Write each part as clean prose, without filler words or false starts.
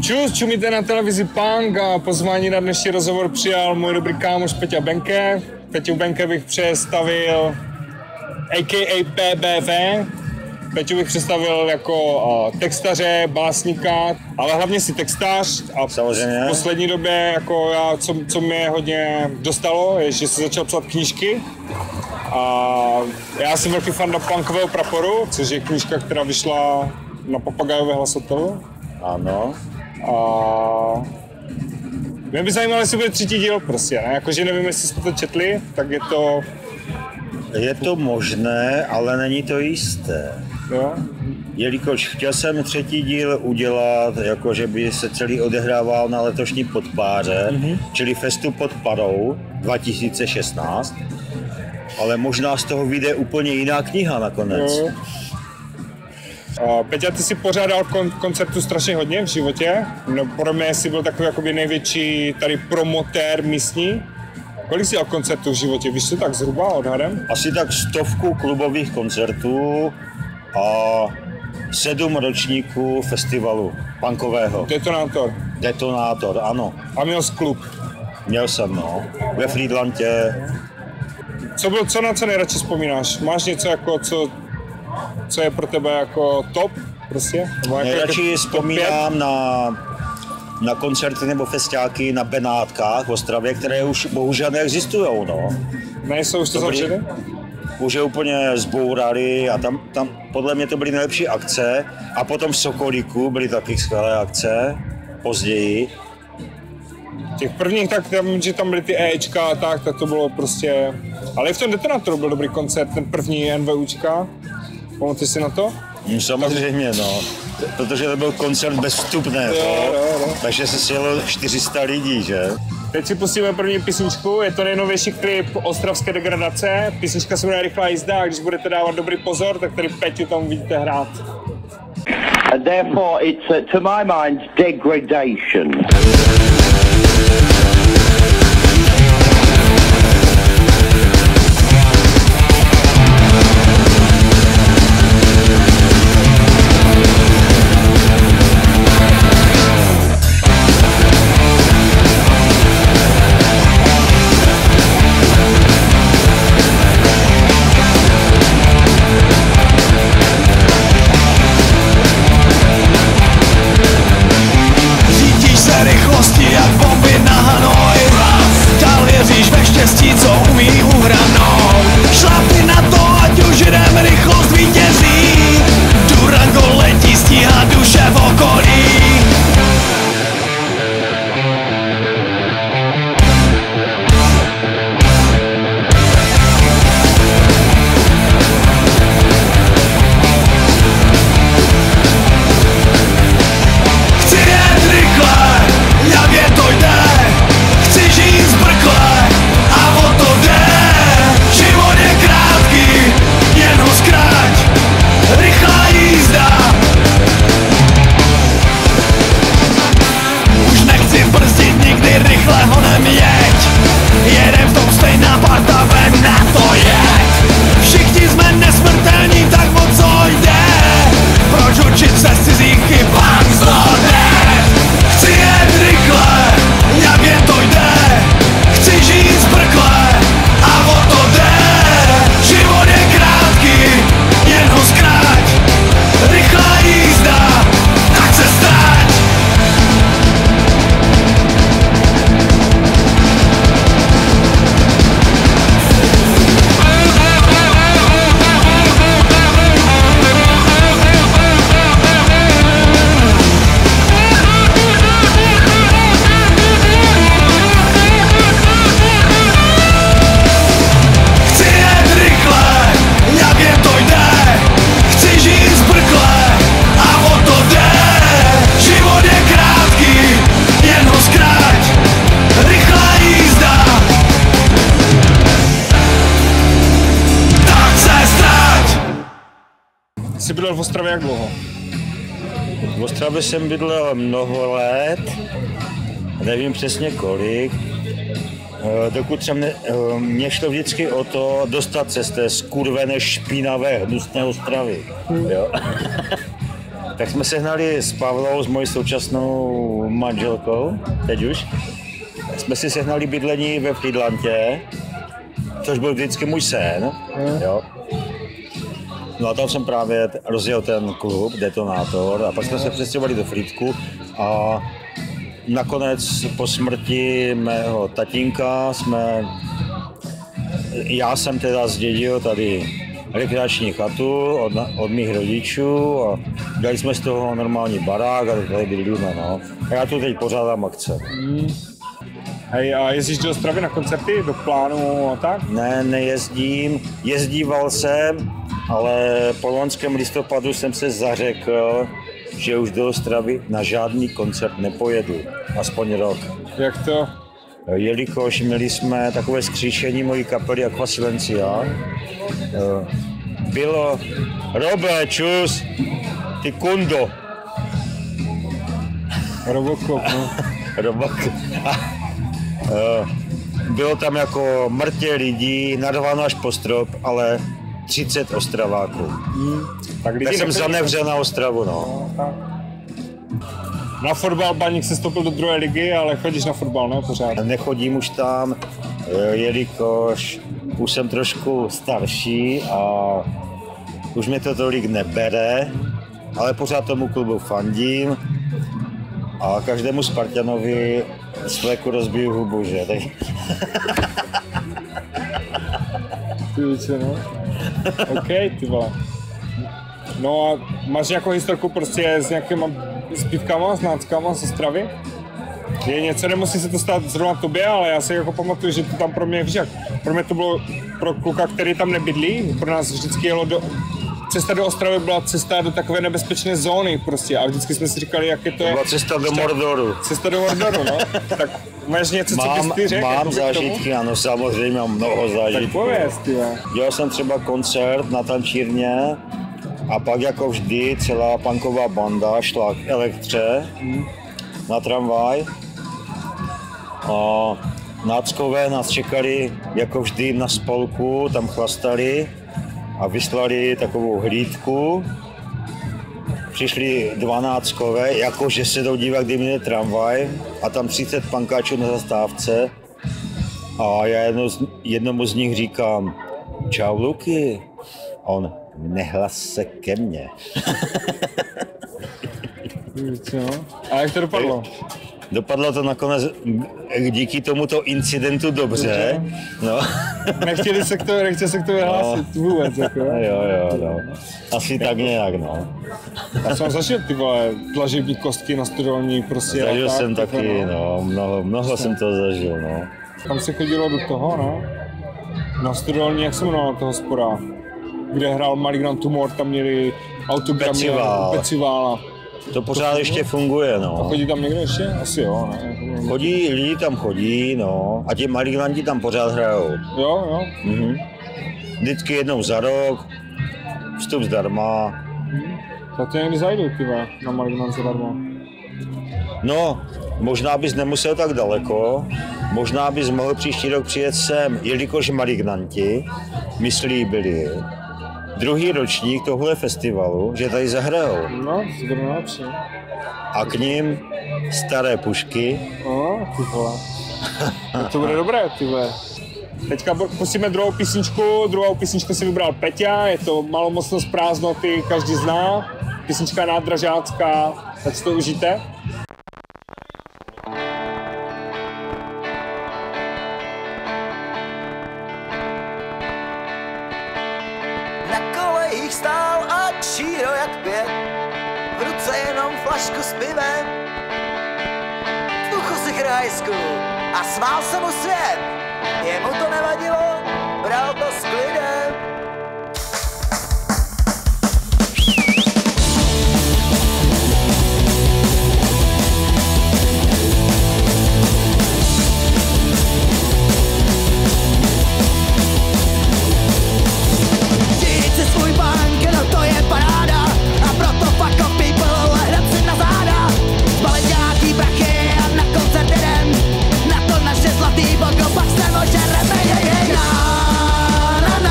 Čus, čumíte na televizi Punk a pozvání na dnešní rozhovor přijal můj dobrý kámoš Peťa Benke. Peťu Benke bych představil a.k.a. PBV. Peťu bych představil jako textaře, básníka, ale hlavně si textař. A samozřejmě. V poslední době, jako já, co mě hodně dostalo, je, že jsem začal psát knížky. A já jsem velký fan Punkového praporu, což je knížka, která vyšla na Papagajově hlasotelu. Ano. A mě by zajímalo, jestli bude třetí díl prostě, ne? Jakože nevím, jestli jste to četli, tak je to... Je to možné, ale není to jisté. Jo? Jelikož chtěl jsem třetí díl udělat, jakože by se celý odehrával na letošní Podpáře, čili Festu pod Parou 2016, ale možná z toho vyjde úplně jiná kniha nakonec. Jo. Peťa, ty jsi pořádal koncertů strašně hodně v životě. No, pro mě jsi byl takový jakoby největší tady promotér místní. Kolik jsi dal koncertů v životě? Víš co tak zhruba odhadem? Asi tak 100 klubových koncertů a 7 ročníků festivalu punkového. Detonátor. Detonátor, ano. A měl jsi klub. Měl jsem, no. Ve Frýdlantě. Co na co nejradši vzpomínáš? Máš něco jako, co je pro tebe jako top? Prostě? Nejradši vzpomínám na koncerty nebo festiáky na Benátkách v Ostravě, které už bohužel neexistujou, no. Nejsou už to zavřeny? Už je úplně zbourali a tam podle mě to byly nejlepší akce. A potom v Sokolíku byly taky skvělé akce, později. Těch prvních, tak že tam byly ty EEčka a tak to bylo prostě... Ale i v tom Detonátoru byl dobrý koncert, ten první NVUčka. Pamatuješ si na to? Samozřejmě, no. Protože to byl koncert bez vstupného, takže se sjelo 400 lidí, že? Teď si pustíme první písničku, je to nejnovější klip Ostravské degradace. Písnička se jmenuje Rychlá jízda a když budete dávat dobrý pozor, tak tady Peťu tam uvidíte hrát. And therefore it's, to my mind, degradation. Jsi bydlel v Ostravě jak dlouho? V Ostravě jsem bydlel mnoho let, nevím přesně kolik, dokud jsem mě šlo vždycky o to dostat se z té skurvené, špinavé, hnusné Ostravy. Jo? Tak jsme sehnali s Pavlou, s mojí současnou manželkou, teď už. Jsme si sehnali bydlení ve Frýdlantě, což byl vždycky můj sen. Jo. No a tam jsem právě rozjel ten klub, Detonátor, a pak jsme se přestěhovali do Frýdku a nakonec po smrti mého tatínka já jsem teda zdědil tady rekreační chatu od mých rodičů a dali jsme z toho normální barák a tady bydlíme, no. A já tu teď pořádám akce. Hej, a jezdíš do Ostravy na koncerty, do Plánu a tak? Ne, nejezdím. Jezdíval jsem, ale po loňském listopadu jsem se zařekl, že už do Ostravy na žádný koncert nepojedu. Aspoň rok. Jak to? Jelikož měli jsme takové skříšení mojí kapely Aqua Silencia. Bylo Robe, čus, ty kundo. Robocop, no. Robocop. Bylo tam jako mrtě lidí, narváno až po strop, ale 30 Ostraváků. Tak jsem zanevřel na Ostravu, no. Na fotbal Baník se stoupil do druhé ligy, ale chodíš na fotbal, ne? Pořád. Nechodím už tam, jelikož už jsem trošku starší a už mě to tolik nebere, ale pořád tomu klubu fandím a každému Spartanovi z fleku rozbiju hubu, že? Ty více, no. OK, ty vole. No a máš nějakou historku prostě s nějakýma zpívkama, s náckama z Ostravy? Je něco, nemusí se to stát zrovna tobě, ale já si jako pamatuju, že to tam pro mě, víš jak, pro mě to bylo pro kluka, který tam nebydlí, pro nás vždycky jelo cesta do Ostravy byla cesta do takové nebezpečné zóny prostě a vždycky jsme si říkali, jak je to je. Byla cesta do Mordoru. Cesta do Mordoru, no. Tak máš něco, co bys ty řekl? Mám zážitky, ano, samozřejmě mám mnoho zážitků. Tak pověz, ty. Dělal jsem třeba koncert na tančírně a pak jako vždy celá punková banda šla k Elektře na tramvaj. A náckové nás čekali jako vždy na spolku, tam chlastali a vyslali takovou hlídku. Přišli 12 jakože se jdou dívat, kdy jde tramvaj a tam 30 pankáčů na zastávce. A já jednomu z nich říkám, čau Luky. A on, nehlas se ke mně. A jak to dopadlo? Dopadlo to nakonec díky tomuto incidentu dobře. No. Nechtěli se k tomu hlásit vůbec, jako. Jo, no. Asi tak nějak, no. Já jsem zažil ty vole dlažební kostky na studolní prostě. Zažil jsem taky, no, mnoho jsem to zažil, no. Tam se chodilo do toho, no. Na studolní, jak se jmenoval toho spora, kde hrál Malignant Tumor, tam měli autogramy Pecivála. To pořád ještě funguje, no. A chodí tam někdo ještě? Asi jo, ne? Lidi tam chodí, no. A ti Maliglanti tam pořád hrajou. Jo. Mhm. Vždycky jednou za rok, vstup zdarma. Tak to někdy zajdu, tyva, na Malignant zadarmo. No, možná bys nemusel tak daleko, možná bys mohl příští rok přijet sem, jelikož Malignanti mi slíbili druhý ročník tohle festivalu, že tady zahrajou. No, to bude nejlepší. A k ním staré pušky. Ty vole. To bude dobré, ty vole. Teďka pustíme druhou písničku si vybral Peťa, je to Malomocnost prázdnoty, každý zná. Písnička nádražácká, tak si to užijte. Stál a číro jak pět, v ruce jenom flašku s pivem. V uchu si krajsku a smál se mu svět, jemu to nevadilo, bral to s klidem. Zlatý bongo, pak se ožereme, na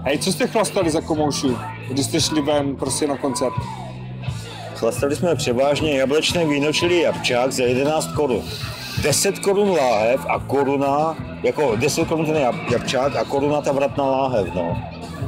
Hej, co jste chlastali za komouši, když jste šli ven prostě na koncert? Chlastali jsme převážně jablečné víno, čili jabčák za 11 korun. 10 korun láhev a koruna, jako 10 korun ten jabčák a koruna ta vratná láhev, no.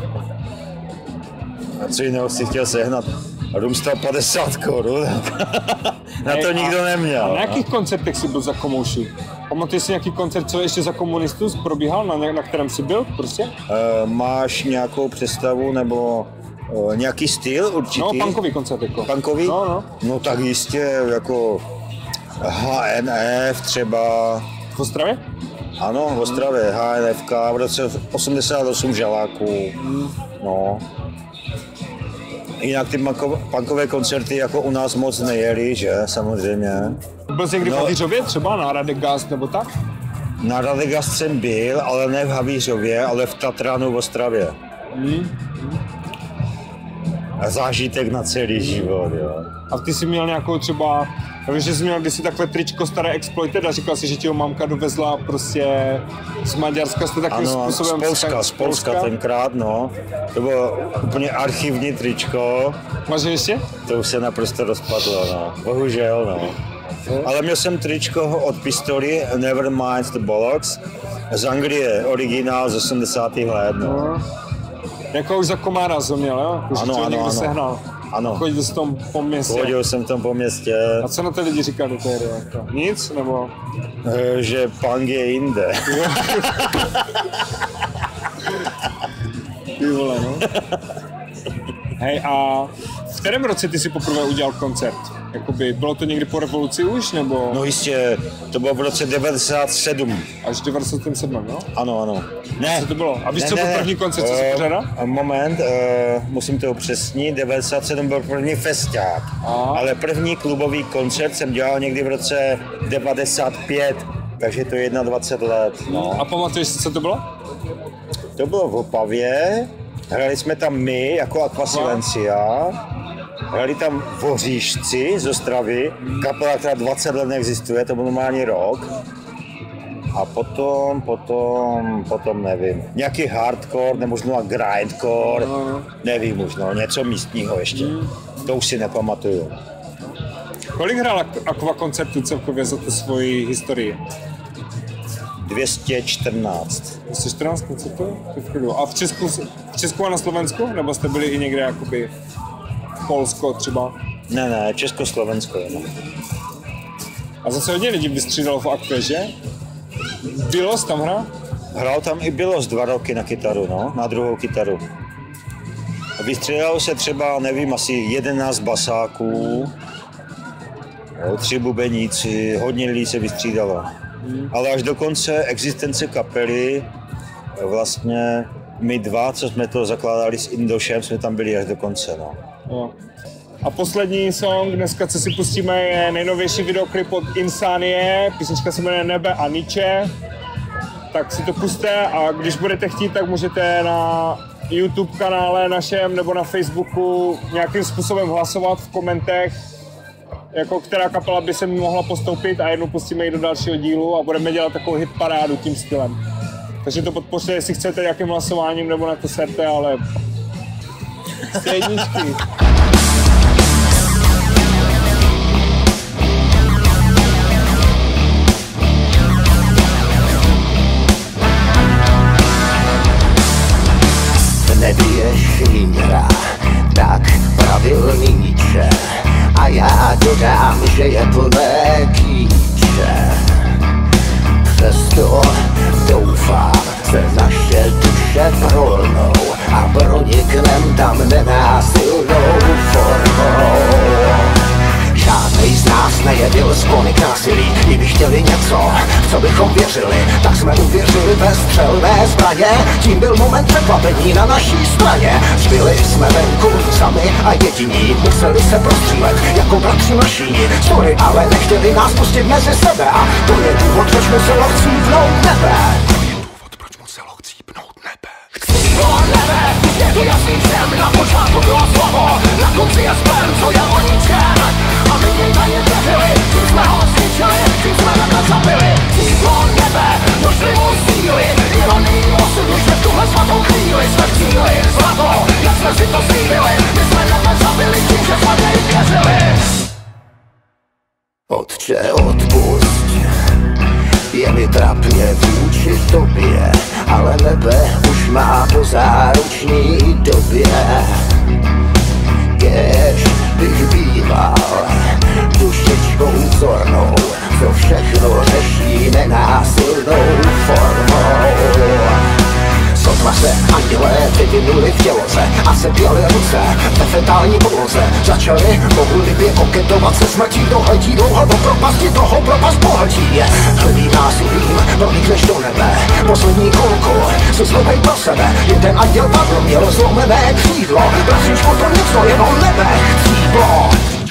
A co jiného si chtěl sehnat? Rum stal 50 korun. Na to nikdo neměl. A na jakých koncertech jsi byl za komouši? Pamatuješ si nějaký koncert, co ještě za komunistů probíhal, na kterém jsi byl prostě? Máš nějakou představu nebo nějaký styl určitý? No, punkový koncert jako. Punkový? No. No tak jistě, jako HNF třeba. V Ostravě? Ano, v Ostravě, HNFK, v roce 88 žaláků. No. Jinak ty punkové koncerty jako u nás moc nejeli, že? Samozřejmě. Byl jsi někdy v Havířově třeba na Radegast nebo tak? Na Radegast jsem byl, ale ne v Havířově, ale v Tatranu v Ostravě. A zážitek na celý život, jo. A ty jsi měl nějakou třeba, já vím, že jsi měl kdysi takhle tričko staré Exploited a říkal si, že ti ho mamka dovezla prostě z Maďarska, jste takovým způsobem... z Polska tenkrát, no. To bylo úplně archivní tričko. Máš ho ještě? To už se naprosto rozpadlo, no. Bohužel, no. Ale měl jsem tričko od Pistory, Nevermind the Bollocks, z Anglie, originál z 80. let, no. Jako už za komára jsi měl, jo? Už Ano. sehnal. Ano. Chodil jsi tom po městě. Chodil jsem tam po městě. A co na to lidi říkali do té hry? Jako? Nic? Nebo? Že punk je jinde. Ty vole, no. Hej, a v kterém roce ty si poprvé udělal koncert? Jakoby, bylo to někdy po revoluci už, nebo? No jistě, to bylo v roce 97. Až 97, no? Ano. Ne. Co to bylo? A víš, co byl první koncert, co jsi pořádal? Moment, musím to upřesnit, 97 byl první festiák, ale první klubový koncert jsem dělal někdy v roce 95, takže to je 21 let. No. A pamatuješ si, co to bylo? To bylo v Opavě, hrali jsme tam my jako Aqua Silencia, hrali tam Voříšci z Ostravy, kapela, která 20 let neexistuje, to byl normálně rok. A potom nevím, nějaký hardcore, nebo možná grindcore, nevím už, no, něco místního ještě, to už si nepamatuju. Kolik hrál Aqua koncertů celkově za tu svoji historii? 214. 214 koncertů? A v Česku a na Slovensku? Nebo jste byli i někde jakoby Polsko třeba? Ne, Československo jenom. A zase hodně lidí vystřídalo v Aquě, že? Bilos tam hrál? Hrál tam i Bilos 2 roky na kytaru, no, na druhou kytaru. Vystřídalo se třeba, nevím, asi 11 basáků, 3 bubeníci, hodně lidí se vystřídalo. Ale až do konce existence kapely, vlastně my dva, co jsme to zakládali s Indošem, jsme tam byli až do konce, no. Jo. A poslední song dneska, co si pustíme, je nejnovější videoklip od Insanie, písnička se jmenuje Nebe a Niče. Tak si to puste a když budete chtít, tak můžete na YouTube kanále našem nebo na Facebooku nějakým způsobem hlasovat v komentech, jako která kapela by se mohla postoupit a jednou pustíme ji do dalšího dílu a budeme dělat takovou hit parádu tím stylem. Takže to podpořte, jestli chcete, jakým hlasováním nebo na to serte, ale jste jedničky. Nebiješ jinra, tak pravilný Nietzsche. A já dodám, že je plné kýče. Přesto doufám, se naše duše prolnou a proniknem tam nenásilnou formou. Žádnej z nás nejevil sklony k násilí. Kdyby chtěli něco, v co bychom věřili, tak jsme uvěřili ve střelné zbraně. Tím byl moment překvapení na naší straně. Zbyli jsme venku sami a jediní, museli se prostřílet jako bratři mašíni. Sorry, ale nechtěli nás pustit mezi sebe a to je důvod, proč muselo chcípnout nebe. Nebe, je to jasný všem, na počátku bylo slovo, na konci je sperm, co je o ničem. A my jej na ně věřili, tím jsme ho zničili, tím jsme nebe zabili. Cílo nebe, došli mu síly, ironii osudu, že v tuhle svatou chvíli jsme v cíli. Otče, odpusť, je mi trapně vůči tobě, ale nebe už má po záruční době. Kéž bych býval dušičkou zornou, co všechno řeší nenásilnou formou. Sotva se andělé vyvinuli v těloze a se pěli ruce ve fetální poloze. Začali bohulibě koketovat se smrtí, dohledí dlouho do propasti, toho propast pohltí. Hlbým násilím pronikneš do nebe, poslední kolko si zlobej pro sebe. Jeden anděl padl, měl zlomené křídlo, bratříčku to něco jenom nebe chcíplo.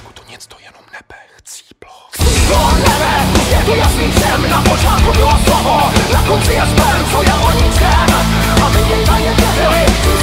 Křídlo nebe, je to jasný všem, na počátku bylo slovo, na konci je sperm, co je o ničem. A my jej tajně věřili,